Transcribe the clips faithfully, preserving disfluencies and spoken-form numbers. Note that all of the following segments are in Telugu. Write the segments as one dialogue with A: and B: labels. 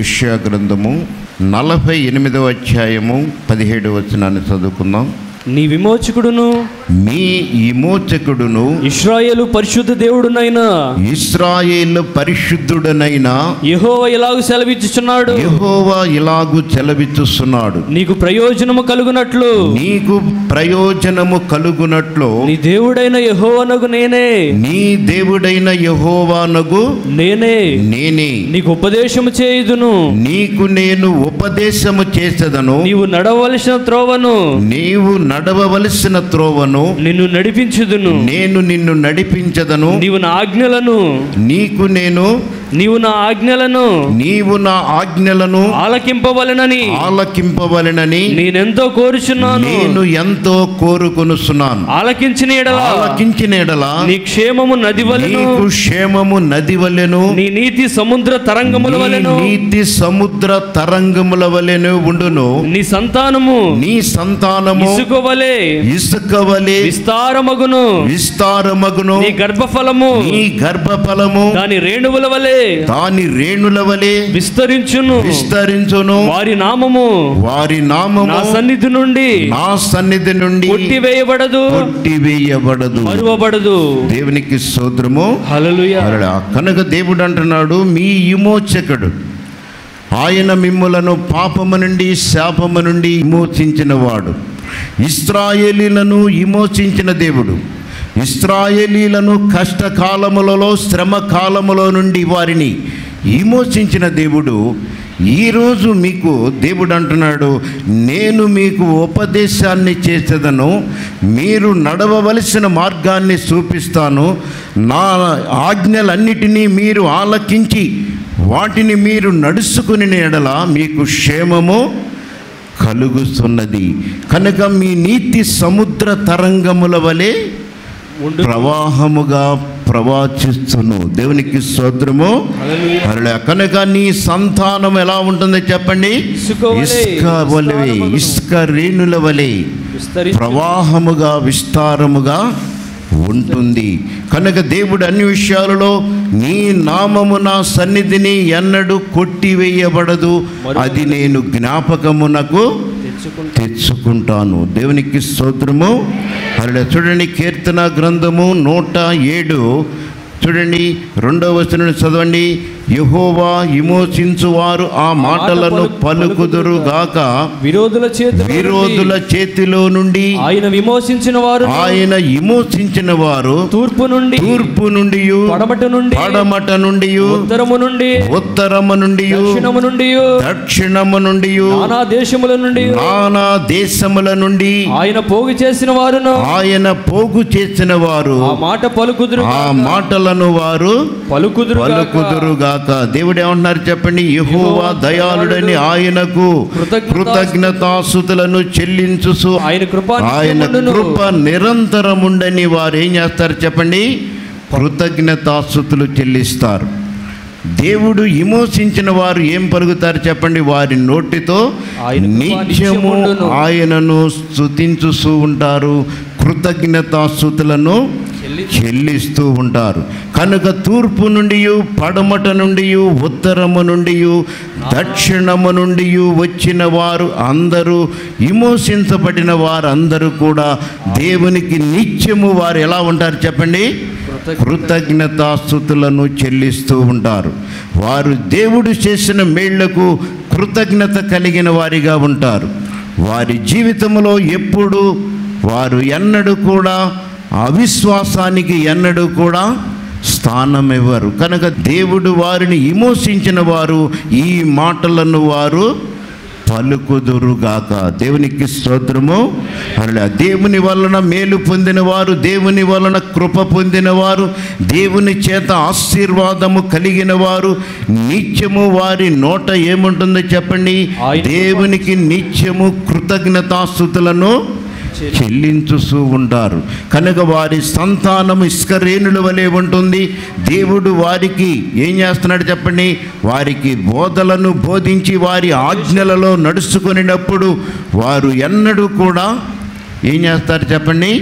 A: యెషయా గ్రంథము నలభై ఎనిమిదవ అధ్యాయము పదిహేడు వచనాన్ని చదువుకుందాం.
B: నీ విమోచకుడును
A: మీ విమోచకుడును
B: ఇశ్రాయేలు పరిశుద్ధ దేవుడునైనా
A: ఇశ్రాయేలు పరిశుద్ధుడనైనా
B: యెహోవా ఇలాగు సెలవిచ్చుచున్నాడు.
A: యెహోవా ఇలాగు సెలవిచ్చుచున్నాడు.
B: నీకు ప్రయోజనము కలుగునట్లు
A: నీకు ప్రయోజనము కలుగునట్లు
B: నీ దేవుడైన యెహోవానగు నేనే
A: నీ దేవుడైన యెహోవానగు
B: నేనే
A: నేనే
B: నీకు ఉపదేశము చేయుదును.
A: నీకు నేను ఉపదేశము చేసేదను.
B: నీవు నడవలసిన త్రోవను
A: నీవు నడవవలసిన త్రోవను
B: నిన్ను నడిపించుదును.
A: నేను నిన్ను నడిపించదను.
B: నీవు నా ఆజ్ఞలను
A: నీకు నేను
B: నీవు నా ఆజ్ఞలను
A: నీవు నా ఆజ్ఞలను
B: ఆలకింపవలెనని
A: ఆలకింపవలెనని
B: నేనెంతో కోరుచున్నాను.
A: నేను ఎంతో కోరుకొనుచున్నాను.
B: ఆలకించిన ఎడల
A: ఆలకించిన ఎడల
B: నీ క్షేమము నది వలెను,
A: నీకు క్షేమము నది వలెను,
B: నీ నీతి సముద్ర తరంగముల
A: నీ
B: వలెను,
A: నీతి సముద్ర తరంగముల వలెను ఉండును.
B: నీ సంతానము
A: నీ సంతానము
B: ఇసుక వలె
A: ఇసుక వలె
B: విస్తారమగును.
A: విస్తారమగును.
B: నీ గర్భఫలము
A: నీ గర్భఫలము
B: దాని రేణువుల వలె
A: దాని రేణుల వలె
B: విస్తరించును.
A: విస్తరించును.
B: వారి నామము
A: వారి నామము
B: నా సన్నిధి నుండి
A: నా సన్నిధి నుండి
B: కొట్టివేయబడదు,
A: కొట్టివేయబడదు,
B: మరువబడదు.
A: దేవునికి స్తోత్రము.
B: హల్లెలూయా.
A: కనుక దేవుడు అంటున్నాడు, మీ విమోచకుడు ఆయన మిమ్ములను పాపము నుండి శాపము నుండి విమోచించిన వాడు. ఇశ్రాయేలీలను విమోచించిన దేవుడు. ఇశ్రాయేలీలను కష్టకాలములలో శ్రమ కాలములో నుండి వారిని విమోచించిన దేవుడు ఈరోజు మీకు దేవుడు అంటున్నాడు, నేను మీకు ఉపదేశాన్ని చేసేదను, మీరు నడవవలసిన మార్గాన్ని చూపిస్తాను, నా ఆజ్ఞలన్నిటినీ మీరు ఆలకించి వాటిని మీరు నడుచుకుని ఎడల మీకు క్షేమము కలుగుతున్నది. కనుక మీ నీతి సముద్ర తరంగముల వలె ప్రవాహముగా ప్రవాచిస్తును. దేవునికి స్తోత్రము. హల్లెలూయా. కనుక నీ సంతానం ఎలా ఉంటుందో చెప్పండి. ఇసుక వలె ఇసుక రేణుల వలె ప్రవాహముగా విస్తారముగా ఉంటుంది. కనుక దేవుడు అన్ని విషయాలలో నీ నామము నా సన్నిధిని ఎన్నడూ కొట్టివేయబడదు, అది నేను జ్ఞాపకమునకు తెచ్చుకుంటాను. దేవునికి స్తోత్రము. అలా చూడండి, కీర్తన గ్రంథము నూట ఏడు చూడండి, రెండవ వచనం చదవండి. యెహోవా విమోచించువారు ఆ మాటలను పలుకుదురు గాక.
B: విరోధుల చేతి
A: విరోధుల చేతిలో నుండి
B: ఆయన విమోచించిన వారు
A: ఆయన విమోచించిన వారు
B: తూర్పు నుండి
A: తూర్పు నుండి
B: పడమట నుండి
A: పడమట నుండి
B: ఉత్తరము నుండి
A: ఉత్తరము నుండి
B: దక్షిణము నుండి
A: దక్షిణము నుండి
B: నానా దేశముల నుండి
A: నానా దేశముల నుండి
B: ఆయన పోగు చేసిన వారును
A: ఆయన పోగు చేసిన వారు
B: ఆ మాట పలుకుదురు
A: ఆ మాటలను వారు
B: పలుకుదురు
A: పలుకుదురుగాక. దేవుడు ఏమంటున్నారు చెప్పండి. యెహోవా దయాళుడని ఆయనకు కృతజ్ఞతాస్తుతులను చెల్లించు, ఆయన కృప ఆయన కృప నిరంతరముండని వారు ఏం చేస్తారు చెప్పండి? కృతజ్ఞతాస్తుతులు చెల్లిస్తారు. దేవుడు విమోచించిన వారు ఏం పలుకుతారు చెప్పండి? వారి నోటితో నిత్యము ఆయనను స్తుతించుతూ ఉంటారు, కృతజ్ఞతాస్తుతులను చెల్లిస్తూ ఉంటారు. కనుక తూర్పు నుండి పడమట నుండి ఉత్తరము నుండి దక్షిణము నుండి వచ్చిన వారు అందరూ విమోచించబడిన వారందరూ కూడా దేవునికి నిత్యము వారు ఎలా ఉంటారు చెప్పండి? కృతజ్ఞతాస్తుతులను చెల్లిస్తూ ఉంటారు. వారు దేవుడు చేసిన మేళ్లకు కృతజ్ఞత కలిగిన వారిగా ఉంటారు. వారి జీవితంలో ఎప్పుడు వారు ఎన్నడూ కూడా అవిశ్వాసానికి ఎన్నడూ కూడా స్థానం ఇవ్వరు. కనుక దేవుడు వారిని విమోచించిన వారు ఈ మాటలను వారు పలుకుదురుగాక. దేవునికి స్తోత్రము. అలా దేవుని వలన మేలు పొందిన వారు, దేవుని వలన కృప పొందిన వారు, దేవుని చేత ఆశీర్వాదము కలిగిన వారు నిత్యము వారి నోట ఏముంటుందో చెప్పండి? దేవునికి నిత్యము కృతజ్ఞతాస్తుతులను చెల్లించుతూ ఉంటారు. కనుక వారి సంతానం ఇసుక రేణుల వలె ఉంటుంది. దేవుడు వారికి ఏం చేస్తున్నాడు చెప్పండి? వారికి బోధలను బోధించి వారి ఆజ్ఞలలో నడుచుకునేటప్పుడు వారు ఎన్నడూ కూడా ఏం చేస్తారు చెప్పండి?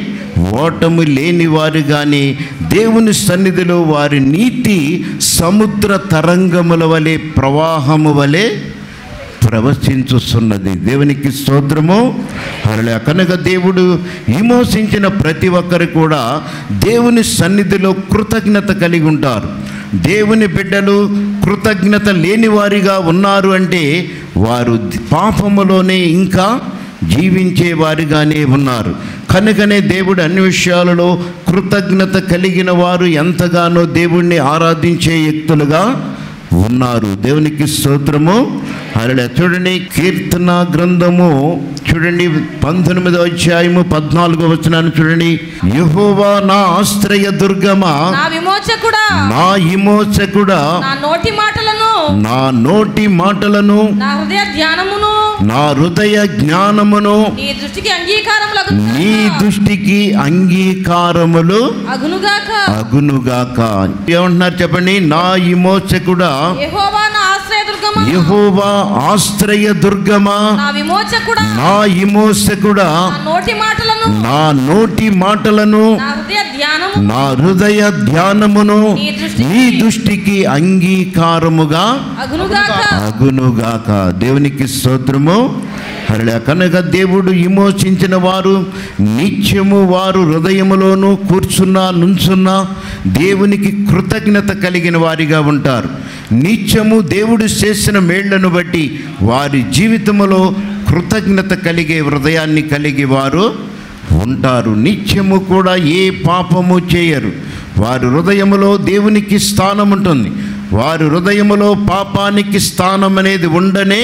A: ఓటము లేని వారు కానీ దేవుని సన్నిధిలో వారి నీతి సముద్ర తరంగముల వలె ప్రవాహము వలె ప్రవచించుతున్నది. దేవునికి స్తోత్రము. అలా కనుక దేవుడు విమోచించిన ప్రతి ఒక్కరు కూడా దేవుని సన్నిధిలో కృతజ్ఞత కలిగి ఉంటారు. దేవుని బిడ్డలు కృతజ్ఞత లేని వారిగా ఉన్నారు అంటే వారు పాపములోనే ఇంకా జీవించే వారిగానే ఉన్నారు. కనుకనే దేవుడు అన్ని విషయాలలో కృతజ్ఞత కలిగిన వారు ఎంతగానో దేవుణ్ణి ఆరాధించే వ్యక్తులుగా ఉన్నారు. దేవునికి స్తోత్రము. అలా చూడండి, కీర్తన గ్రంథము చూడండి పంతొమ్మిదో అధ్యాయము పద్నాలుగో వచనాన్ని చూడండి. యెహోవా నా ఆశ్రయ దుర్గమా,
C: నా విమోచకుడా,
A: నా విమోచకుడా,
C: నా నోటి మాటలను
A: నా నోటి మాటలను
C: నా హృదయ ధ్యానమును
A: నా హృదయ జ్ఞానమును
C: నీ దృష్టికి అంగీకారములకు
A: నీ దృష్టికి అంగీకారములు
C: అగునుగాక
A: అగునుగాక. ఏమంటున్నారు చెప్పండి? నా విమోచకుడా,
C: యెహోవా నా ఆశ్రయ దుర్గమా,
A: యెహోవా ఆశ్రయ దుర్గమా,
C: నా విమోచకుడా,
A: నా విమోచకుడా,
C: నా నోటి మాటలను
A: నా నోటి మాటలను
C: నా హృదయ ధ్యానము
A: నా హృదయ ధ్యానమును
C: నీ దృష్టికి
A: నీ దృష్టికి అంగీకారముగా
C: అగునుగాక
A: అగునుగాక. దేవునికి స్తోత్రము. అలా కనుక దేవుడు విమోచించిన వారు నిత్యము వారు హృదయములోనూ కూర్చున్నా నుంచున్నా దేవునికి కృతజ్ఞత కలిగిన వారిగా ఉంటారు. నిత్యము దేవుడు చేసిన మేళ్లను బట్టి వారి జీవితంలో కృతజ్ఞత కలిగే హృదయాన్ని కలిగి వారు ఉంటారు. నిత్యము కూడా ఏ పాపము చేయరు. వారి హృదయములో దేవునికి స్థానం ఉంటుంది. వారి హృదయములో పాపానికి స్థానం అనేది ఉండనే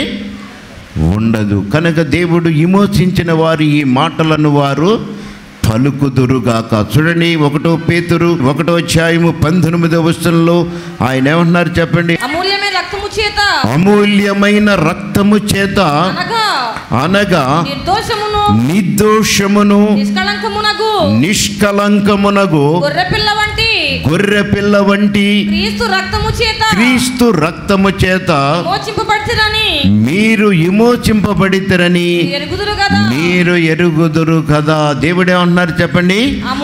A: ఉండదు. కనుక దేవుడు విమోచించిన వారు ఈ మాటలను వారు పలుకుదురుగాక. చూడండి, ఒకటో పేతురు ఒకటో అధ్యాయము పంతొమ్మిదవ వచనంలో ఆయన ఏమంటున్నారు చెప్పండి?
C: అమూల్యమైన రక్తము చేత
A: అమూల్యమైన రక్తము చేత
C: అనగా
A: అనగా
C: నిర్దోషమును
A: నిర్దోషమును
C: నిష్కళంకమునగు
A: నిష్కలంకమునగు
C: గొర్రెపిల్ల వంటి
A: గొర్రె పిల్ల వంటి
C: క్రీస్తు రక్తము చేత
A: క్రీస్తు రక్తము చేత
C: విమోచింపబడితిరని
A: మీరు విమోచింపబడితరని
C: ఎరుగుదురు కదా.
A: మీరు ఎరుగుదురు కదా. దేవుడే అంటున్నారు చెప్పండి?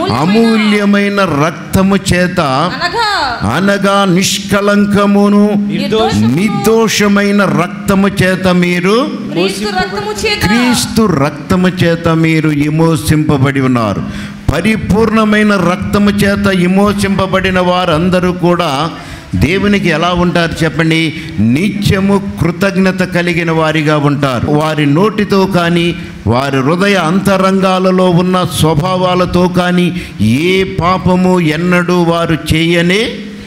A: అమూల్యమైన రక్తము చేత
C: అనగా
A: అనగా నిష్కలంకమును
C: నిర్దోషమును
A: నిర్దోషమైన రక్తము చేత మీరు
C: క్రీస్తు రక్తము చేత
A: క్రీస్తు రక్తము చేత మీరు విమోచింపబడి ఉన్నారు. పరిపూర్ణమైన రక్తము చేత విమోచింపబడిన వారందరూ కూడా దేవునికి ఎలా ఉంటారు చెప్పండి? నిత్యము కృతజ్ఞత కలిగిన వారిగా ఉంటారు. వారి నోటితో కానీ వారి హృదయ అంతరంగాలలో ఉన్న స్వభావాలతో కానీ ఏ పాపము ఎన్నడూ వారు చేయనే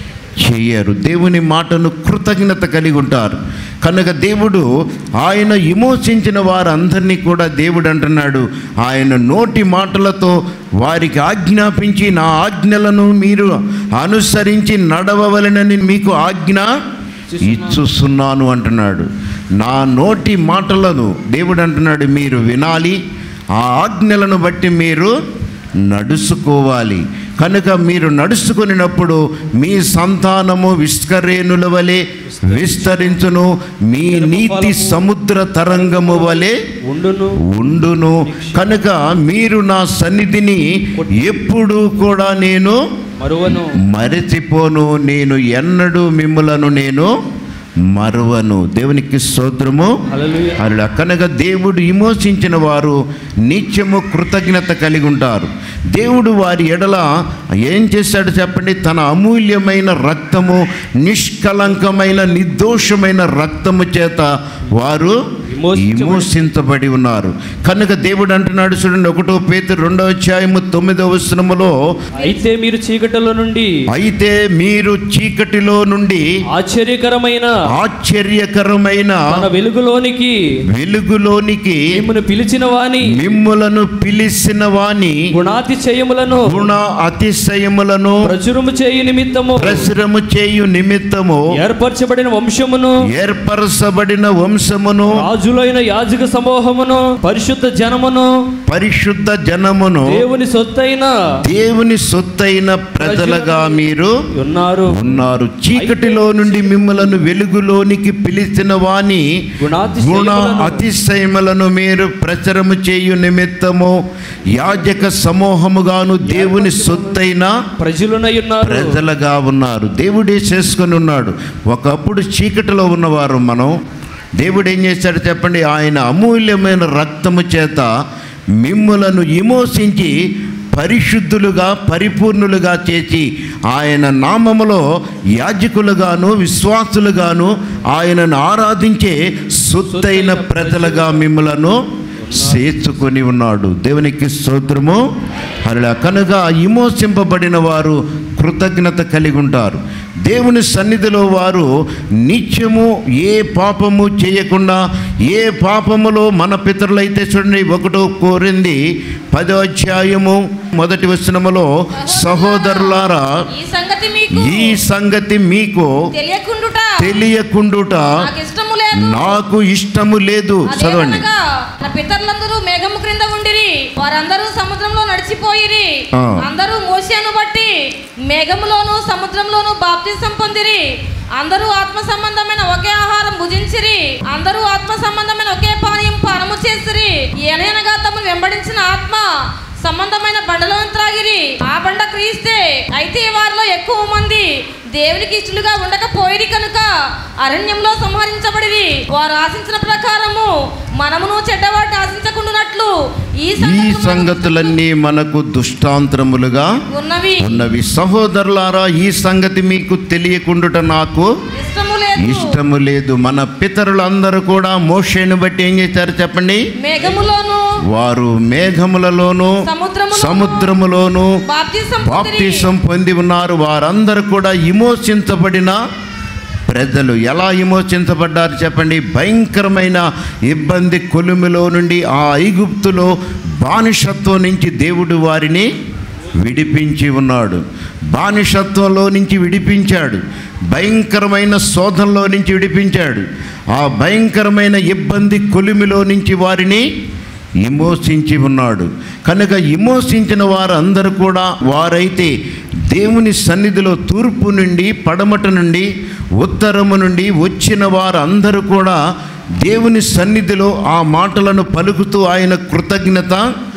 A: చేయరు. దేవుని మాటను కృతజ్ఞత కలిగి ఉంటారు. కనుక దేవుడు ఆయన విమోచించిన వారందరినీ కూడా దేవుడు అంటున్నాడు, ఆయన నోటి మాటలతో వారికి ఆజ్ఞాపించి నా ఆజ్ఞలను మీరు అనుసరించి నడవవలెనని మీకు ఆజ్ఞ ఇచ్చుస్తున్నాను అంటున్నాడు. నా నోటి మాటలను దేవుడు అంటున్నాడు మీరు వినాలి, ఆ ఆజ్ఞలను బట్టి మీరు నడుచుకోవాలి. కనుక మీరు నడుచుకున్నప్పుడు మీ సంతానము విష్కరేణుల వలె విస్తరించును, మీ నీతి సముద్ర తరంగము వలె
B: ఉండును
A: ఉండును. కనుక మీరు నా సన్నిధిని ఎప్పుడు కూడా నేను
B: మరువను
A: మరచిపోను, నేను ఎన్నడూ మిమ్ములను నేను మరువను. దేవునికి స్తోత్రము.
B: హల్లెలూయా.
A: అలా కనుక దేవుడు విమోచించిన వారు నిత్యము కృతజ్ఞత కలిగి ఉంటారు. దేవుడు వారి ఎడల ఏం చేశాడు చెప్పండి? తన అమూల్యమైన రక్తము, నిష్కలంకమైన నిర్దోషమైన రక్తము చేత వారు విమోచించబడి ఉన్నారు. కనుక దేవుడు అంటున్నాడు చూడండి, ఒకటో పేతురు రెండో అధ్యాయము తొమ్మిదవ వచనములో,
B: అయితే మీరు చీకటిలో నుండి
A: అయితే మీరు చీకటిలో నుండి
B: ఆశ్చర్యకరమైన
A: ఆశ్చర్యకరమైన
B: మన వెలుగులోనికి
A: వెలుగులోనికి
B: మిమ్మును పిలిచిన వాని
A: మిమ్ములను పిలిచిన వాని
B: గుణాతిశయములను
A: గుణ అతిశయములను
B: ప్రచురము చేయు నిమిత్తము
A: ప్రచురము చేయు నిమిత్తము
B: ఏర్పరచబడిన వంశమును
A: ఏర్పరచబడిన వంశమును
B: రాజులైన యాజక సమూహమును పరిశుద్ధ జనమును
A: పరిశుద్ధ జనమును
B: దేవుని సొత్తైన
A: దేవుని సొత్తైన ప్రజలుగా మీరు
B: ఉన్నారు
A: ఉన్నారు. చీకటిలో నుండి మిమ్మలను వెలుగులోనికి పిలిచిన వాని గుణ అతిశయములను మీరు ప్రచురము చేయు నిమిత్తము యాజక సమూహముగాను దేవుని సొత్తైన
B: ప్రజలునై ఉన్నారు
A: ప్రజలుగా ఉన్నారు. దేవుడే చేసుకొని ఉన్నాడు. ఒకప్పుడు చీకటిలో ఉన్నవారు మనం. దేవుడు ఏం చేశాడు చెప్పండి? ఆయన అమూల్యమైన రక్తము చేత మిమ్ములను విమోచించి పరిశుద్ధులుగా పరిపూర్ణులుగా చేసి ఆయన నామములో యాజకులుగాను విశ్వాసులుగాను ఆయనను ఆరాధించే సొత్తైన ప్రజలుగా మిమ్ములను చేర్చుకొని ఉన్నాడు. దేవునికి స్తోత్రము. అలా కనుక విమోచింపబడిన వారు కృతజ్ఞత కలిగి ఉంటారు. దేవుని సన్నిధిలో వారు నిత్యము ఏ పాపము చేయకుండా, ఏ పాపములో మన పితరులైతే చూడండి, ఒకటో కోరింది పదో అధ్యాయము మొదటి వచనములో, సహోదరులారా
C: ఈ సంగతి మీకు
A: ఈ సంగతి మీకు
C: తెలియకుండుట
A: తెలియకుండుట
C: నాకు ఇష్టము లేదు
A: నాకు ఇష్టము లేదు. చదవండి.
C: అదేమనగా నా పితరులందరూ మేఘము క్రింద ఉండిరి, వారందరూ సముద్రంలో నడిచిపోయిరి.
A: ఆ.
C: అందరూ మోషేను బట్టి మేఘములోను సముద్రంలోను బాప్తిసం పొందిరి. అందరూ ఆత్మ సంబంధమైన ఒకే ఆహారం భుజించిరి. అందరూ ఆత్మ సంబంధమైన ఒకే పానీయం పానము చేసిరి. ఏనైనగా తమను వెంబడించిన ఆత్మ సంబంధమైన బండలను త్రాగిరి. ఆ బండ క్రీస్తే. అయితే వారిలో ఎక్కువ మంది దేవునికి ఇష్టలుగా ఉండకపోయిరి కనుక అరణ్యంలో సంహరించబడిరి. వారు ఆశించిన ప్రకారము మనమును చెడ్డవాటిని ఆశించకుండానట్లు ఈ
A: ఈ సంగతులన్నీ మనకు దుష్టాంతరములుగా
C: ఉన్నవి
A: ఉన్నవి. సహోదరులారా, ఈ సంగతి మీకు తెలియకుండుట నాకు
C: ఇష్టము లేదు
A: ఇష్టము లేదు. మన పితరులందరూ కూడా మోషేను బట్టి ఏం చేశారు చెప్పండి?
C: మేఘములోను
A: వారు మేఘములలోను
C: సముద్రములోను
A: సముద్రములోను
C: బాప్తిసం పొందిరి.
A: బాప్తిసం పొంది ఉన్నారు. వారందరూ కూడా విమోచించబడిన ప్రజలు. ఎలా విమోచించబడ్డారు చెప్పండి? భయంకరమైన ఇబ్బంది కొలుమిలో నుండి, ఆ ఐగుప్తులో బానిసత్వం నుంచి దేవుడు వారిని విడిపించి ఉన్నాడు. బానిసత్వంలో నుంచి విడిపించాడు. భయంకరమైన శోధనలో నుంచి విడిపించాడు. ఆ భయంకరమైన ఇబ్బంది కొలిమిలో నుంచి వారిని విమోచించి ఉన్నాడు. కనుక విమోచించిన వారందరూ కూడా వారైతే దేవుని సన్నిధిలో తూర్పు నుండి పడమట నుండి ఉత్తరము నుండి వచ్చిన వారందరూ కూడా దేవుని సన్నిధిలో ఆ మాటలను పలుకుతూ ఆయన కృతజ్ఞత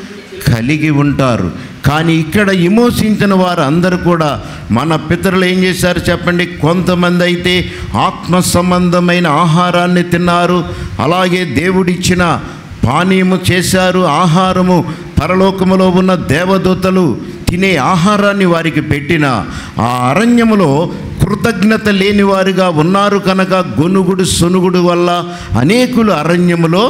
A: కలిగి ఉంటారు. కానీ ఇక్కడ విమోచించిన వారు అందరూ కూడా మన పితరులు ఏం చేశారు చెప్పండి? కొంతమంది అయితే ఆత్మ సంబంధమైన ఆహారాన్ని తిన్నారు, అలాగే దేవుడిచ్చిన పానీయము చేశారు. ఆహారము పరలోకములో ఉన్న దేవదూతలు తినే ఆహారాన్ని వారికి పెట్టిన ఆ అరణ్యములో కృతజ్ఞత లేని వారిగా ఉన్నారు. కనుక గొనుగుడు సొనుగుడు వల్ల అనేకులు అరణ్యములో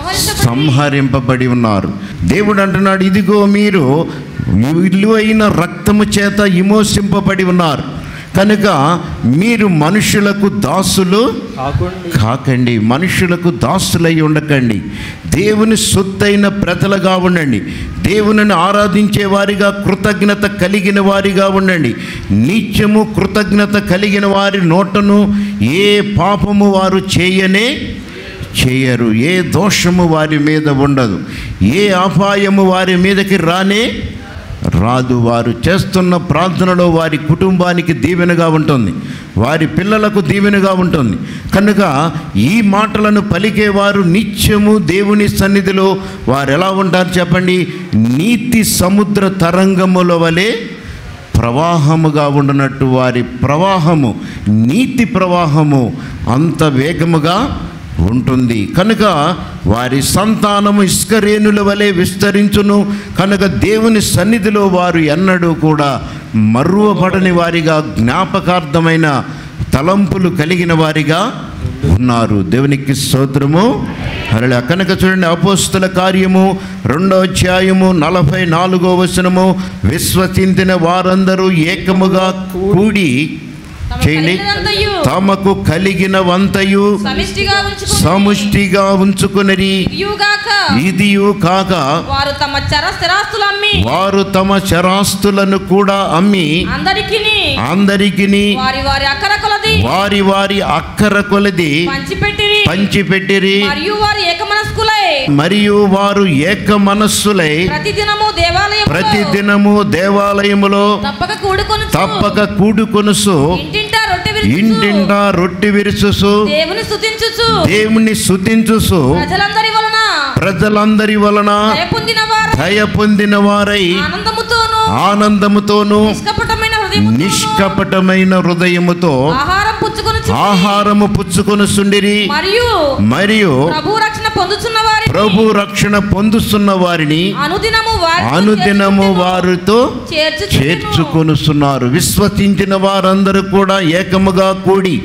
A: సంహరింపబడి ఉన్నారు. దేవుడు అంటున్నాడు, ఇదిగో మీరు విలువైన రక్తము చేత విమోచింపబడి ఉన్నారు కనుక మీరు మనుషులకు దాసులు కాకండి, మనుషులకు దాసులై ఉండకండి, దేవుని సొత్తైన ప్రజలుగా ఉండండి, దేవునిని ఆరాధించే వారిగా కృతజ్ఞత కలిగిన వారిగా ఉండండి. నిత్యము కృతజ్ఞత కలిగిన వారి నోటను ఏ పాపము వారు చేయనే చేయరు, ఏ దోషము వారి మీద ఉండదు, ఏ అపాయము వారి మీదకి రానే రాదు. వారు చేస్తున్న ప్రార్థనలో వారి కుటుంబానికి దీవెనగా ఉంటుంది, వారి పిల్లలకు దీవెనగా ఉంటుంది. కనుక ఈ మాటలను పలికేవారు నిత్యము దేవుని సన్నిధిలో వారు ఎలా ఉంటారు చెప్పండి? నీతి సముద్ర తరంగముల వలె ప్రవాహముగా ఉండనట్టు వారి ప్రవాహము, నీతి ప్రవాహము అంత వేగముగా ఉంటుంది. కనుక వారి సంతానము ఇస్కరేణుల వలె విస్తరించును. కనుక దేవుని సన్నిధిలో వారు ఎన్నడూ కూడా మరువబడని వారిగా, జ్ఞాపకార్థమైన తలంపులు కలిగిన వారిగా ఉన్నారు. దేవునికి స్తోత్రము. అలా కనుక చూడండి, అపోస్తుల కార్యము రెండో అధ్యాయము నలభై నాలుగో వచనము, విశ్వసించిన వారందరూ ఏకముగా కూడి చేయండి, తమకు కలిగిన వంతయు సముష్టిగా ఉంచుకునరి. ఇదియు కాక
C: వారు తమ చరస్థిరాస్తులు అమ్మి
A: వారు తమ చరాస్తులను కూడా అమ్మి
C: అందరికి
A: అందరికి
C: వారి వారి అక్కర కొలది
A: వారి వారి అక్కర కొలది
C: పంచిపెట్టిరి.
A: పంచిపెట్టిరి
C: మరియు వారు ఏకమనస్కులై
A: మరియు వారు ఏక మనస్సులై
C: ప్రతిదినము దేవాలయం
A: ప్రతిదినము దేవాలయములో
C: తప్పక కూడుకొనుచు
A: తప్పక కూడుకొనుసు
C: ఇంటింటా రొట్టె విరుచుచు
A: ఇంటింటా రొట్టె విరుచుసు
C: దేవుని స్తుతించుచు
A: దేవుని స్తుతించుసు
C: ప్రజలందరి వలన
A: ప్రజలందరి వలన
C: దయ పొందిన వారు
A: దయ పొందిన వారై
C: ఆనందముతోను
A: ఆనందముతోను
C: నిష్కపటమైన హృదయముతోను
A: నిష్కపటమైన హృదయముతో
C: ఆహారం పుచ్చుకొనుచు
A: ఆహారము పుచ్చుకొనుచుండిరి
C: మరియు
A: మరియు
C: ప్రభు రక్షణ పొందుచున్న వారి
A: ప్రభు రక్షణ పొందుతున్న వారిని
C: అనుదినము వారి
A: అనుదినము వారితో
C: చేర్చు
A: చేర్చుకొనుచున్నారు. విశ్వసించిన వారందరూ కూడా ఏకముగా కూడి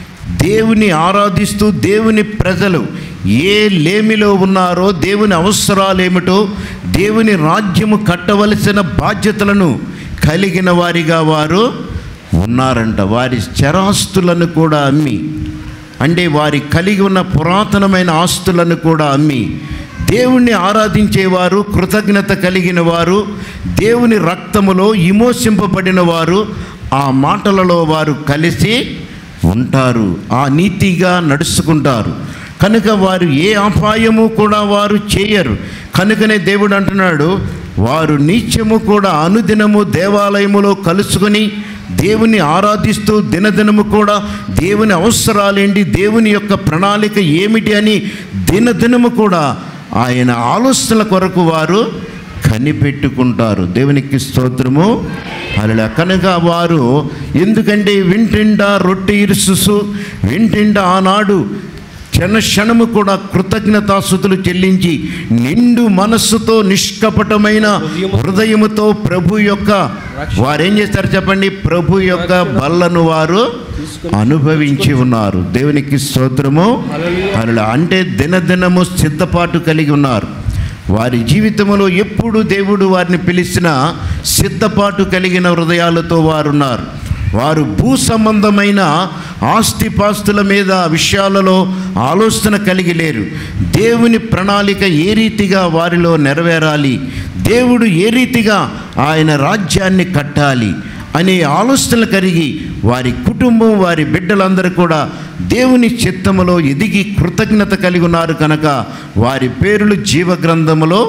A: దేవుని ఆరాధిస్తూ దేవుని ప్రజలు ఏ లేమిలో ఉన్నారో, దేవుని అవసరాలు ఏమిటో, దేవుని రాజ్యము కట్టవలసిన బాధ్యతలను కలిగిన వారిగా వారు ఉన్నారంట. వారి చరాస్తులను కూడా అమ్మి, అంటే వారి కలిగి ఉన్న పురాతనమైన ఆస్తులను కూడా అమ్మి దేవుణ్ణి ఆరాధించేవారు, కృతజ్ఞత కలిగిన వారు, దేవుని రక్తములో విమోచింపబడిన వారు ఆ మాటలలో వారు కలిసి ఉంటారు, ఆ నీతిగా నడుచుకుంటారు. కనుక వారు ఏ అపాయము కూడా వారు చేయరు. కనుకనే దేవుడు అంటున్నాడు, వారు నిత్యము కూడా అనుదినము దేవాలయములో కలుసుకొని దేవుని ఆరాధిస్తూ దినదినము కూడా దేవుని అవసరాలేంటి, దేవుని యొక్క ప్రణాళిక ఏమిటి అని దినదినము కూడా ఆయన ఆలోచనల కొరకు వారు కనిపెట్టుకుంటారు. దేవునికి స్తోత్రము. అలా కనుక వారు ఎందుకంటే వింటిండా రొట్టె ఇరుసు వింటిండా ఆనాడు క్షణ క్షణము కూడా కృతజ్ఞతాస్తుతులు చెల్లించి నిండు మనస్సుతో నిష్కపటమైన హృదయముతో ప్రభు యొక్క వారేం చేస్తారు చెప్పండి, ప్రభు యొక్క బల్లను వారు అనుభవించి ఉన్నారు. దేవునికి స్తోత్రము. అలా అంటే దినదినము సిద్ధపాటు కలిగి ఉన్నారు. వారి జీవితంలో ఎప్పుడు దేవుడు వారిని పిలిచిన సిద్ధపాటు కలిగిన హృదయాలతో వారున్నారు. వారు భూ సంబంధమైన ఆస్తిపాస్తుల మీద విషయాలలో ఆలోచన కలిగి లేరు. దేవుని ప్రణాళిక ఏ రీతిగా వారిలో నెరవేరాలి, దేవుడు ఏ రీతిగా ఆయన రాజ్యాన్ని కట్టాలి అనే ఆలోచనలు కలిగి వారి కుటుంబం, వారి బిడ్డలందరూ కూడా దేవుని చిత్తములో ఎదిగి కృతజ్ఞత కలిగి ఉన్నారు. కనుక వారి పేర్లు జీవగ్రంథములో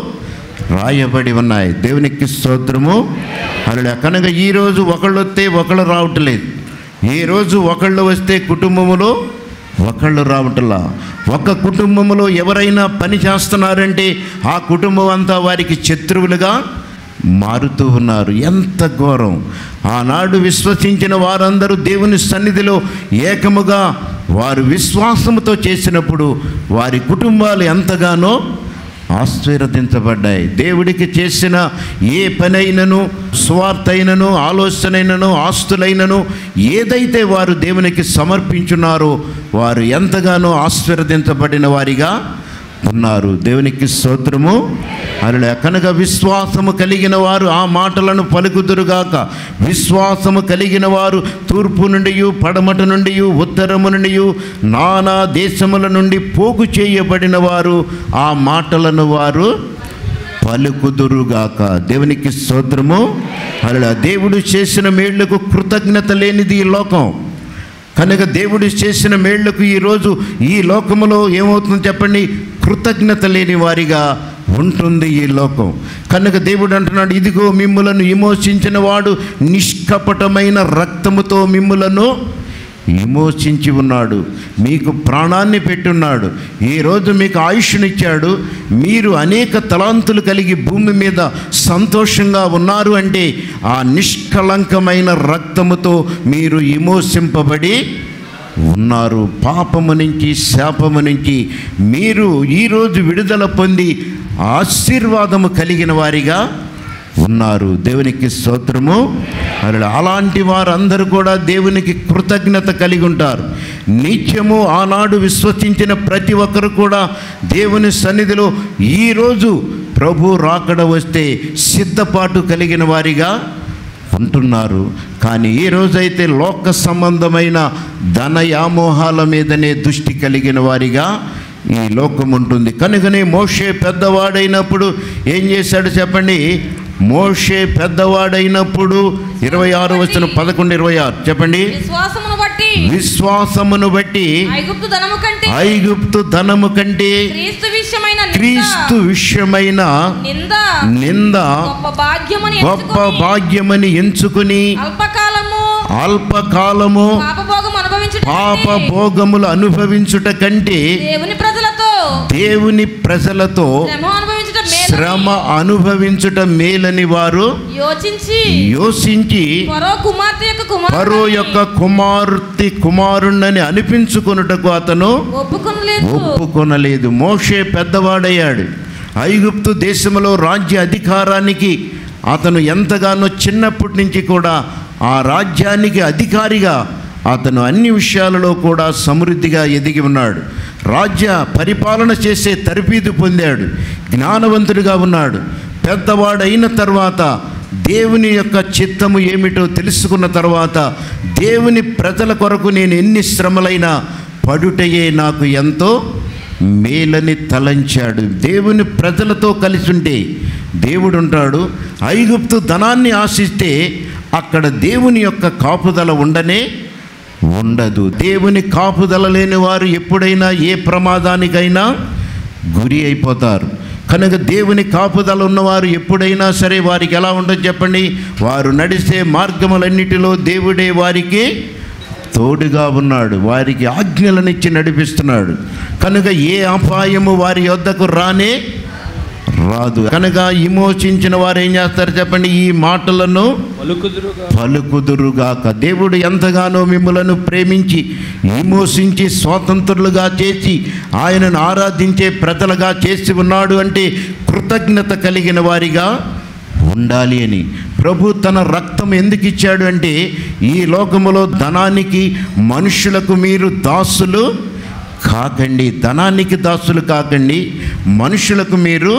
A: రాయబడి ఉన్నాయి. దేవునికి స్తోత్రము. అలా కనుక ఈరోజు ఒకళ్ళు వస్తే ఒకళ్ళు రావట్లేదు, ఈరోజు ఒకళ్ళు వస్తే కుటుంబములో ఒకళ్ళు రావట్లా. ఒక కుటుంబంలో ఎవరైనా పని చేస్తున్నారంటే ఆ కుటుంబం అంతా వారికి శత్రువులుగా మారుతూ ఉన్నారు. ఎంత ఘోరం! ఆనాడు విశ్వసించిన వారందరూ దేవుని సన్నిధిలో ఏకముగా వారు విశ్వాసముతో చేసినప్పుడు వారి కుటుంబాలు ఎంతగానో ఆశీర్వదించబడ్డాయి. దేవుడికి చేసిన ఏ పనైనను, స్వార్థ అయినను, ఆలోచనైనను, ఆస్తులైనను ఏదైతే వారు దేవునికి సమర్పించున్నారో వారు ఎంతగానో ఆశీర్వదించబడిన వారిగా ఉన్నారు. దేవునికి స్తోత్రము. అలా కనుక విశ్వాసము కలిగిన వారు ఆ మాటలను పలుకుదురుగాక. విశ్వాసము కలిగిన వారు తూర్పు నుండి, పడమట నుండి, ఉత్తరము నుండి, నానా దేశముల నుండి పోగు చేయబడిన వారు ఆ మాటలను వారు పలుకుదురుగాక. దేవునికి స్తోత్రము. అలా దేవుడు చేసిన మేళ్లకు కృతజ్ఞత లేనిది ఈ లోకం. కనుక దేవుడు చేసిన మేళ్లకు ఈరోజు ఈ లోకములో ఏమవుతుందో చెప్పండి, కృతజ్ఞత లేని వారిగా ఉంటుంది ఈ లోకం. కనుక దేవుడు అంటున్నాడు, ఇదిగో మిమ్ములను విమోచించిన వాడు నిష్కపటమైన రక్తముతో మిమ్ములను విమోచించి ఉన్నాడు, మీకు ప్రాణాన్ని పెట్టున్నాడు, ఈరోజు మీకు ఆయుష్నిచ్చాడు, మీరు అనేక తలాంతులు కలిగి భూమి మీద సంతోషంగా ఉన్నారు అంటే ఆ నిష్కళంకమైన రక్తముతో మీరు విమోచింపబడి ఉన్నారు. పాపము నుంచి, శాపము నుంచి మీరు ఈరోజు విడుదల పొంది ఆశీర్వాదము కలిగిన వారిగా ఉన్నారు. దేవునికి స్తోత్రము. అలా అలాంటి వారందరూ కూడా దేవునికి కృతజ్ఞత కలిగి ఉంటారు. నిత్యము ఆనాడు విశ్వసించిన ప్రతి ఒక్కరు కూడా దేవుని సన్నిధిలో ఈరోజు ప్రభు రాకడ వస్తే సిద్ధపాటు కలిగిన వారిగా ఉంటున్నారు. కానీ ఏ రోజైతే లోక సంబంధమైన ధన యామోహాల మీదనే దృష్టి కలిగిన వారిగా ఈ లోకం ఉంటుంది. కనుకనే మోషే పెద్దవాడైనప్పుడు ఏం చేశాడు చెప్పండి, మోషే పెద్దవాడైనప్పుడు ఇరవై ఆరు వచ్చిన పదకొండు ఇరవై ఆరు చెప్పండి.
C: విశ్వాసమును బట్టి బట్టి
A: విశ్వాసమును బట్టి
C: ఐగుప్తు ధనము కంటే
A: ఐగుప్తు ధనము కంటే
C: క్రీస్తు విషయమైన నింద,
A: క్రీస్తు విషయమైన
C: నింద
A: నింద
C: గొప్ప భాగ్యమని
A: గొప్ప
C: ఎంచుకొని
A: భాగ్యమని ఎంచుకుని
C: అల్పకాలము
A: అల్పకాలము
C: పాపభోగం అనుభవించుట
A: పాప భోగములు అనుభవించుట కంటే
C: దేవుని ప్రజలతో
A: దేవుని ప్రజలతో
C: శ్రమ అనుభవించుట మేలని
A: శ్రమ అనుభవించుట మేలని వారు
C: యోచించి
A: యోచించి
C: ఫరో కుమార్తె యొక్క
A: ఫరో
C: కుమారుని
A: యొక్క కుమార్తె కుమారుణ్ణని అనిపించుకొనుటకు అతను
C: ఒప్పుకొనలేదు.
A: ఒప్పుకొనలేదు. మోషే పెద్దవాడయ్యాడు. ఐగుప్తు దేశంలో రాజ్య అధికారానికి అతను ఎంతగానో చిన్నప్పటి నుంచి కూడా ఆ రాజ్యానికి అధికారిగా అతను అన్ని విషయాలలో కూడా సమృద్ధిగా ఎదిగి ఉన్నాడు. రాజ్య పరిపాలన చేసే తరబీదు పొందాడు. జ్ఞానవంతుడిగా ఉన్నాడు. పెద్దవాడైన తర్వాత దేవుని యొక్క చిత్తము ఏమిటో తెలుసుకున్న తర్వాత దేవుని ప్రజల కొరకు నేను ఎన్ని శ్రమలైనా పడుటయే నాకు ఎంతో మేలని తలంచాడు. దేవుని ప్రజలతో కలిసి ఉంటే దేవుడు ఉంటాడు. ఐగుప్తు ధనాన్ని ఆశిస్తే అక్కడ దేవుని యొక్క కాపుదల ఉండనే ఉండదు. దేవుని కాపుదల లేని వారు ఎప్పుడైనా ఏ ప్రమాదానికైనా గురి అయిపోతారు. కనుక దేవుని కాపుదల ఉన్నవారు ఎప్పుడైనా సరే వారికి ఎలా ఉంటుంది చెప్పండి? వారు నడిచే మార్గములన్నిటిలో దేవుడే వారికి తోడుగా ఉన్నాడు. వారికి ఆజ్ఞలనిచ్చి నడిపిస్తున్నాడు. కనుక ఏ అపాయము వారి యొద్దకు రానే రాదు. కనుక విమోచించిన వారు ఏం చేస్తారు చెప్పండి? ఈ మాటలను
B: పలుకుదురుగా
A: పలుకుదురుగాక. దేవుడు ఎంతగానో మిమ్ములను ప్రేమించి విమోచించి స్వాతంత్రులుగా చేసి ఆయనను ఆరాధించే ప్రజలుగా చేసి ఉన్నాడు అంటే కృతజ్ఞత కలిగిన వారిగా ఉండాలి అని. ప్రభు తన రక్తం ఎందుకు ఇచ్చాడు అంటే ఈ లోకములో ధనానికి మనుషులకు మీరు దాసులు కాకండి. ధనానికి దాసులు కాకండి, మనుషులకు మీరు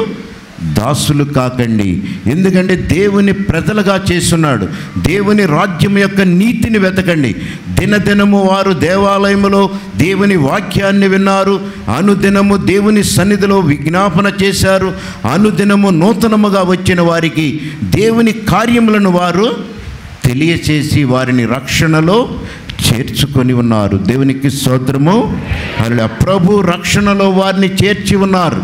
A: దాసులు కాకండి. ఎందుకంటే దేవుని ప్రజలుగా చేస్తున్నాడు. దేవుని రాజ్యం యొక్క నీతిని వెతకండి. దినదినము వారు దేవాలయములో దేవుని వాక్యాన్ని విన్నారు. అనుదినము దేవుని సన్నిధిలో విజ్ఞాపన చేశారు. అనుదినము నూతనముగా వచ్చిన వారికి దేవుని కార్యములను వారు తెలియచేసి వారిని రక్షణలో చేర్చుకొని ఉన్నారు. దేవునికి స్తోత్రము. అలా ప్రభు రక్షణలో వారిని చేర్చి ఉన్నారు.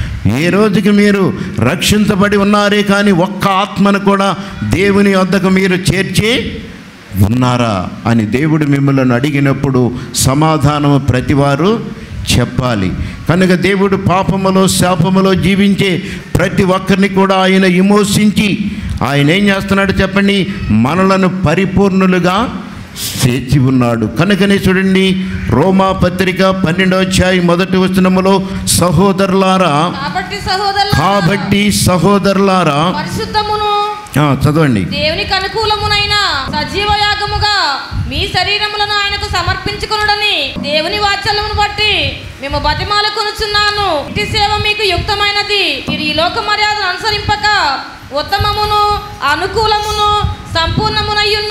A: ఏ రోజుకి మీరు రక్షించబడి ఉన్నారే కానీ ఒక్క ఆత్మను కూడా దేవుని వద్దకు మీరు చేర్చి ఉన్నారా అని దేవుడు మిమ్మల్ని అడిగినప్పుడు సమాధానము ప్రతివారు చెప్పాలి. కనుక దేవుడు పాపములో శాపములో జీవించే ప్రతి ఒక్కరిని కూడా ఆయన విమోచించి ఆయన ఏం చేస్తున్నాడు చెప్పండి? మనలను పరిపూర్ణులుగా చేర్చి ఉన్నాడు. కనుకనే చూడండి, రోమా పత్రిక పన్నెండవ అధ్యాయం మొదటి వచనములో సహోదరులారా
C: కాబట్టి సహోదరులారా
A: కాబట్టి సహోదరులారా
C: పరిశుద్ధమును
A: చదవండి
C: దేవునికి అనుకూలమునైన సజీవ యాగముగా మీ శరీరములను ఆయనకు సమర్పించుకొనుడని దేవుని వాత్సల్యమును బట్టి మేము బతిమాల కొనుచున్నాను. ఇటు సేవ మీకు యుక్తమైనది. మీరు ఈ లోక మర్యాదను అనుసరింపక ఉత్తమమును అనుకూలమును సంపూర్ణమునయ్యున్న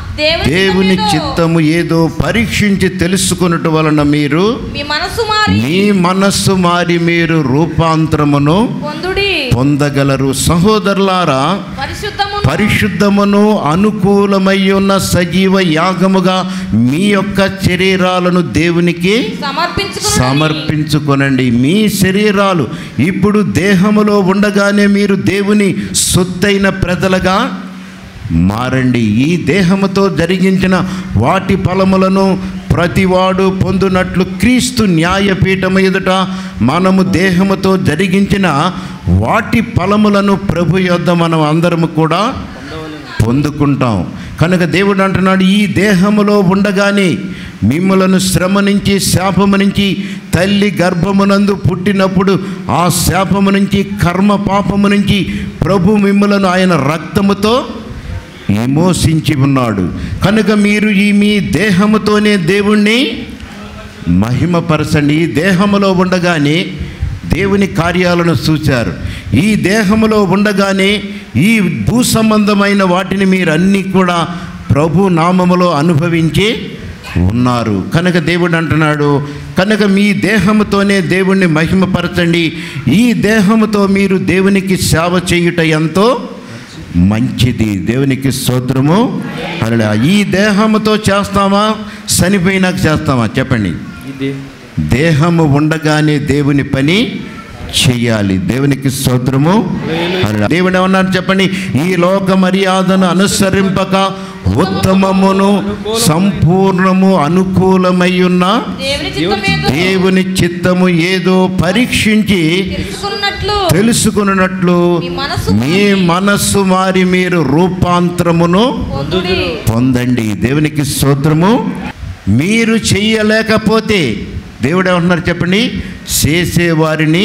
A: దేవుని చిత్తము ఏదో పరీక్షించి తెలుసుకొనుట వలన మీరు
C: మీ మనస్సు మారి
A: మీ మనస్సు మారి మీరు రూపాంతరమును
C: పొందుడి
A: పొందగలరు. సహోదరులారా
C: పరిశుద్ధమును
A: పరిశుద్ధమును అనుకూలమై ఉన్న సజీవ యాగముగా మీ యొక్క శరీరాలను దేవునికి
C: సమర్పించుకొనుడి.
A: సమర్పించుకొనండి. మీ శరీరాలు ఇప్పుడు దేహములో ఉండగానే మీరు దేవుని సొత్తైన ప్రజలుగా మారండి. ఈ దేహముతో జరిగించిన వాటి ఫలములను ప్రతివాడు పొందునట్లు క్రీస్తు న్యాయపీఠము ఎదుట మనము దేహముతో జరిగించిన వాటి ఫలములను ప్రభు యొద్ద మనం అందరము కూడా పొందుకుంటాం. కనుక దేవుడు అంటున్నాడు, ఈ దేహములో ఉండగానే మిమ్మలను శ్రమ నుంచి శాపము నుంచి తల్లి గర్భమునందు పుట్టినప్పుడు ఆ శాపము నుంచి కర్మ పాపము నుంచి ప్రభు మిమ్మలను ఆయన రక్తముతో విమోచించి ఉన్నాడు. కనుక మీరు ఈ మీ దేహముతోనే దేవుణ్ణి మహిమపరచండి. ఈ దేహములో ఉండగానే దేవుని కార్యాలను చూశారు. ఈ దేహములో ఉండగానే ఈ భూ సంబంధమైన వాటిని మీరు అన్నీ కూడా ప్రభు నామములో అనుభవించి ఉన్నారు. కనుక దేవుడు అంటున్నాడు, కనుక మీ దేహముతోనే దేవుణ్ణి మహిమపరచండి. ఈ దేహముతో మీరు దేవునికి సేవ చేయుట ఎంతో మంచిది. దేవునికి స్తోత్రము. హల్లెలూయా. ఈ దేహముతో చేస్తామా, చనిపోయినాక చేస్తామా? చెప్పండి.
B: ఇది
A: దేహము ఉండగానే దేవుని పని చెయ్యాలి. దేవునికి స్తోత్రము. హల్లెలూయా. దేవుడు ఏమన్నారు చెప్పండి. ఈ లోక మర్యాదను అనుసరింపక ఉత్తమమును సంపూర్ణము అనుకూలమై ఉన్న
C: దేవుని చిత్తమేదో
A: దేవుని చిత్తము ఏదో పరీక్షించి
C: తెలుసుకున్నట్లు
A: తెలుసుకున్నట్లు
C: మీ మనస్సు
A: మీ మనస్సు మారి మీరు రూపాంతరమును
C: పొందుడి.
A: పొందండి. దేవునికి స్తోత్రము. మీరు చెయ్యలేకపోతే దేవుడు ఏమంటున్నారు చెప్పండి. చేసేవారిని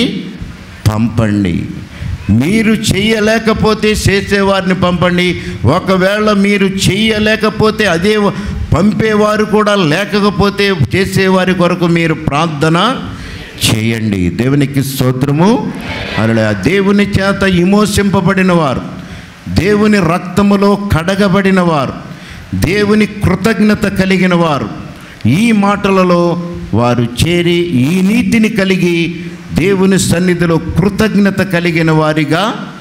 A: పంపండి. మీరు చెయ్యలేకపోతే చేసేవారిని పంపండి. ఒకవేళ మీరు చెయ్యలేకపోతే అదే పంపేవారు కూడా లేకపోతే చేసేవారి కొరకు మీరు ప్రార్థన చేయండి. దేవునికి స్తోత్రము. అలా దేవుని చేత విమోచింపబడిన వారు, దేవుని రక్తములో కడగబడిన వారు, దేవుని కృతజ్ఞత కలిగిన వారు ఈ మాటలలో వారు చేరి ఈ నీతిని కలిగి దేవుని సన్నిధిలో కృతజ్ఞత కలిగిన వారిగా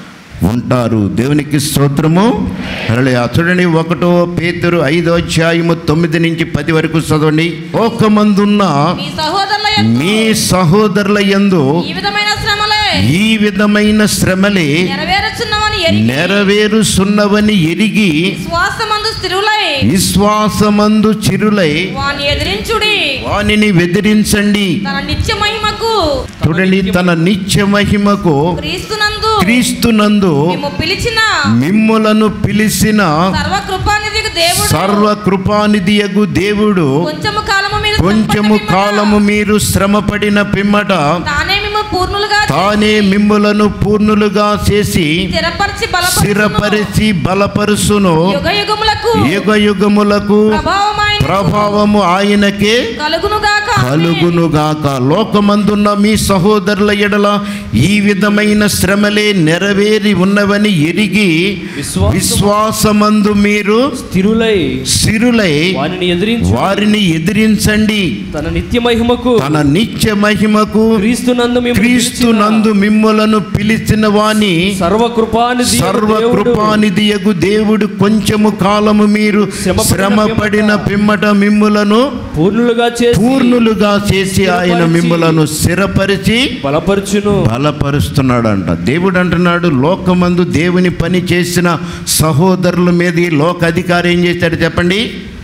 A: ఉంటారు. దేవునికి స్తోత్రము. హల్లెలూయా. చూడండి, ఒకటో పేతురు ఐదో అధ్యాయము తొమ్మిది నుంచి పది వరకు చదవండి. లోకమందున్న
C: మీ సహోదరుల యందు
A: మీ సహోదరుల యందు
C: ఈ విధమైన శ్రమలే
A: ఈ విధమైన శ్రమలే
C: నెరవేరుచున్నవని ఎరిగి
A: నెరవేరుసున్నవని ఎరిగి
C: విశ్వాసమందు స్థిరులై
A: విశ్వాసమందు చిరులై
C: వాని ఎదిరించుడి.
A: వానిని వెదిరించండి.
C: తన నిత్య మహిమకు
A: చూడండి, తన నిత్య మహిమకు
C: క్రీస్తునందు
A: క్రీస్తునందు
C: మేము పిలిచిన
A: మిమ్ములను పిలిచిన
C: సర్వకృపానిధికి దేవుడు
A: సర్వకృపానిధియగు దేవుడు
C: కొంచెము కాలము మీరు
A: కొంచెము
C: శ్రమపడిన
A: కాలము మీరు శ్రమపడిన పిమ్మట
C: తానే మిమ్ము పూర్ణులుగా
A: తానే మిమ్ములను పూర్ణులుగా చేసి
C: స్థిరపరిచి బలపరుచును.
A: స్థిరపరిచి బలపరుసును.
C: యుగ యుగములకు
A: యుగ యుగములకు
C: ప్రభావం ఆయన
A: ప్రభావము ఆయనకే
C: కలుగునుగాక.
A: కలుగునుగాక. లోకమందున్న మీ సహోదరుల ఎడల ఈ విధమైన శ్రమలే నెరవేరి ఉన్నవని ఎరిగి
B: విశ్వాసము
A: విశ్వాసమందు మీరు
B: స్థిరులై
A: సిరులై
B: వారిని ఎదిరించి
A: వారిని ఎదిరించండి.
B: తన నిత్య మహిమకు
A: తన నిత్య మహిమకు
B: క్రీస్తునందు మిమ్ములను
A: క్రీస్తునందు మిమ్ములను పిలిచిన వాని
B: సర్వకృపానిధి
A: సర్వకృపానిధియగు దేవుడు కొంచెము కాలము మీరు శ్రమ పడిన పిమ్మట మిమ్ములను
B: పూర్ణులుగా చేసి
A: పూర్ణులుగా చేసి ఆయన మిమ్ములను స్థిరపరిచి
B: బలపరచును.
A: బలపరుస్తున్నాడంట. దేవుడు అంటున్నాడు, లోకమందు దేవుని పని చేసిన సహోదరుల మీద ఈ లోక అధికారి ఏం చేశాడు చెప్పండి?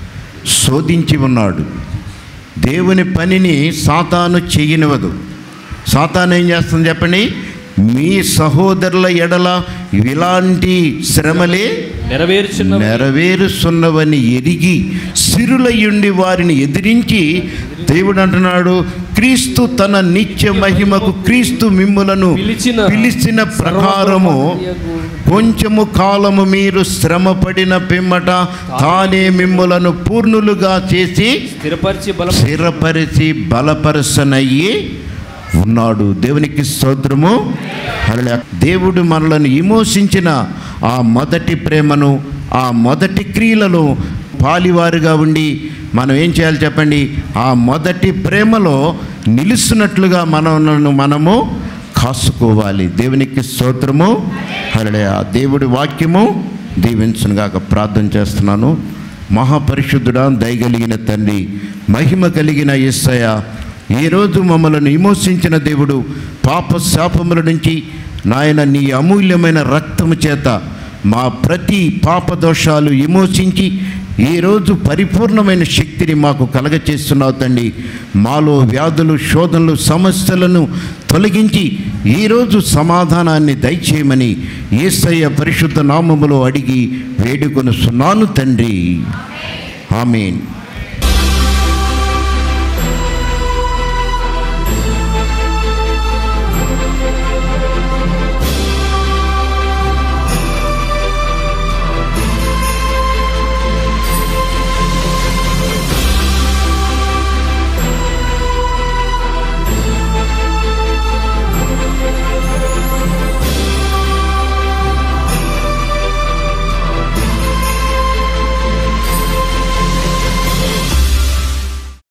A: శోధించి ఉన్నాడు. దేవుని పనిని సాతాను చెయ్యనివ్వదు. సాతాను ఏం చేస్తుంది చెప్పండి? మీ సహోదరుల ఎడల ఇలాంటి శ్రమలే
B: నెరవేర్చున్న
A: నెరవేరుస్తున్నవని ఎరిగి సిరులయుండి వారిని ఎదిరించి దేవుడు అంటున్నాడు, క్రీస్తు తన నిత్య మహిమకు క్రీస్తు మిమ్ములను
B: పిలిచిన
A: పిలిచిన ప్రకారము కొంచెము కాలము మీరు శ్రమపడిన పిమ్మట తానే మిమ్ములను పూర్ణులుగా చేసి
B: స్థిరపరిచి బల
A: స్థిరపరిచి బలపరచనయ్యి ఉన్నాడు. దేవునికి స్తోత్రము. హల్లెలూయా. దేవుడు మనలను విమోచించిన ఆ మొదటి ప్రేమను, ఆ మొదటి క్రియలను పాలివారుగా ఉండి మనం ఏం చేయాలి చెప్పండి? ఆ మొదటి ప్రేమలో నిలుస్తున్నట్లుగా మనలను మనము కాసుకోవాలి. దేవునికి స్తోత్రము. హల్లెలూయా. దేవుడి వాక్యము దీవించునుగాక. ప్రార్థన చేస్తున్నాను. మహాపరిశుద్ధుడా, దయగలిగిన తండ్రి, మహిమ కలిగిన యేసయ్య, ఈరోజు మమ్మల్ని విమోచించిన దేవుడు, పాప శాపముల నుంచి నాయన నీ అమూల్యమైన రక్తము చేత మా ప్రతి పాప దోషాలు విమోచించి ఈరోజు పరిపూర్ణమైన శక్తిని మాకు కలగచేస్తున్నావు తండ్రి. మాలో వ్యాధులు, శోధనలు, సమస్యలను తొలగించి ఈరోజు సమాధానాన్ని దయచేయమని యేసయ్య పరిశుద్ధ నామములో అడిగి వేడుకొనుచున్నాను తండ్రి. ఆమేన్.